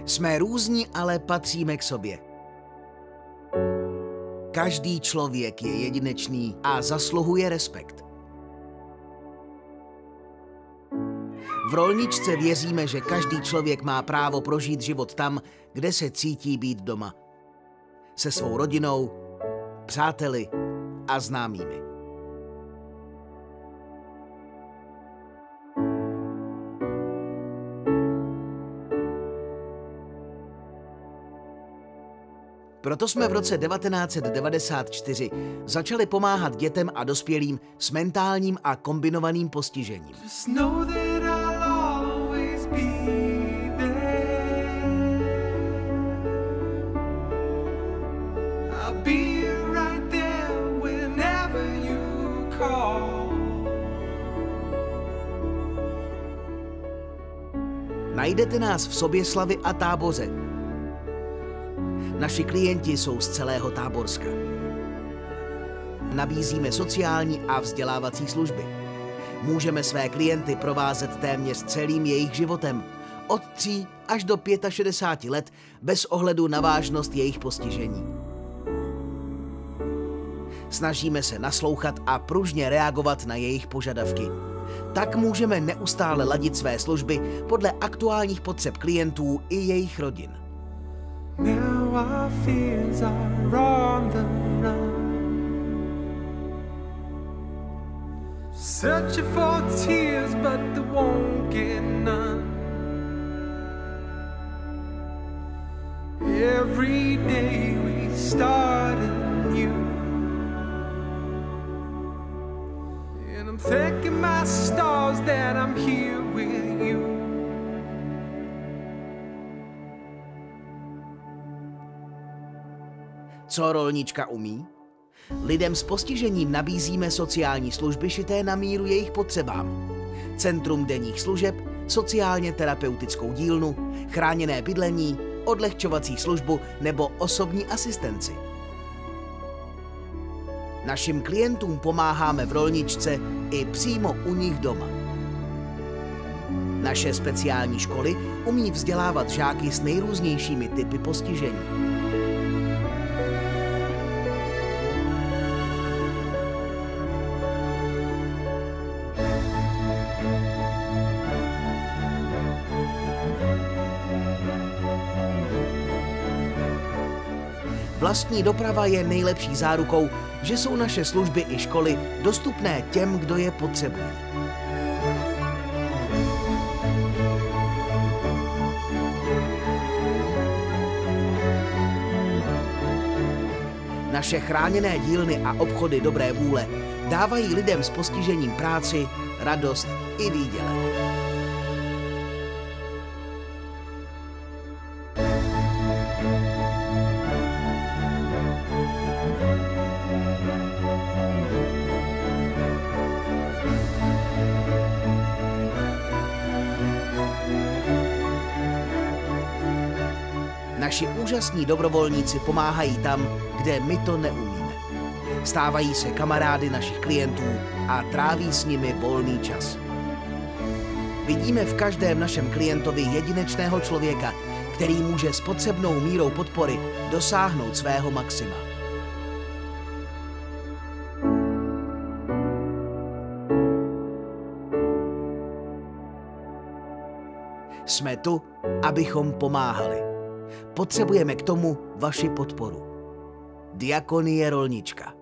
Jsme různí, ale patříme k sobě. Každý člověk je jedinečný a zasluhuje respekt. V rolničce věříme, že každý člověk má právo prožít život tam, kde se cítí být doma. Se svou rodinou, přáteli a známými. Proto jsme v roce 1994 začali pomáhat dětem a dospělým s mentálním a kombinovaným postižením. Najdete nás v Soběslavi a Táboře. Naši klienti jsou z celého Táborska. Nabízíme sociální a vzdělávací služby. Můžeme své klienty provázet téměř celým jejich životem, od 3 až do 65 let, bez ohledu na vážnost jejich postižení. Snažíme se naslouchat a pružně reagovat na jejich požadavky. Tak můžeme neustále ladit své služby podle aktuálních potřeb klientů i jejich rodin. Now our fears are on the run, searching for tears but they won't get none. Every day we start anew, and I'm thanking my stars that I'm here with you. Co rolnička umí? Lidem s postižením nabízíme sociální služby šité na míru jejich potřebám. Centrum denních služeb, sociálně terapeutickou dílnu, chráněné bydlení, odlehčovací službu nebo osobní asistenci. Našim klientům pomáháme v rolničce i přímo u nich doma. Naše speciální školy umí vzdělávat žáky s nejrůznějšími typy postižení. Vlastní doprava je nejlepší zárukou, že jsou naše služby i školy dostupné těm, kdo je potřebují. Naše chráněné dílny a obchody dobré vůle dávají lidem s postižením práci, radost i výdělek. Naši úžasní dobrovolníci pomáhají tam, kde my to neumíme. Stávají se kamarády našich klientů a tráví s nimi volný čas. Vidíme v každém našem klientovi jedinečného člověka, který může s potřebnou mírou podpory dosáhnout svého maxima. Jsme tu, abychom pomáhali. Potřebujeme k tomu vaši podporu. Diakonie Rolnička.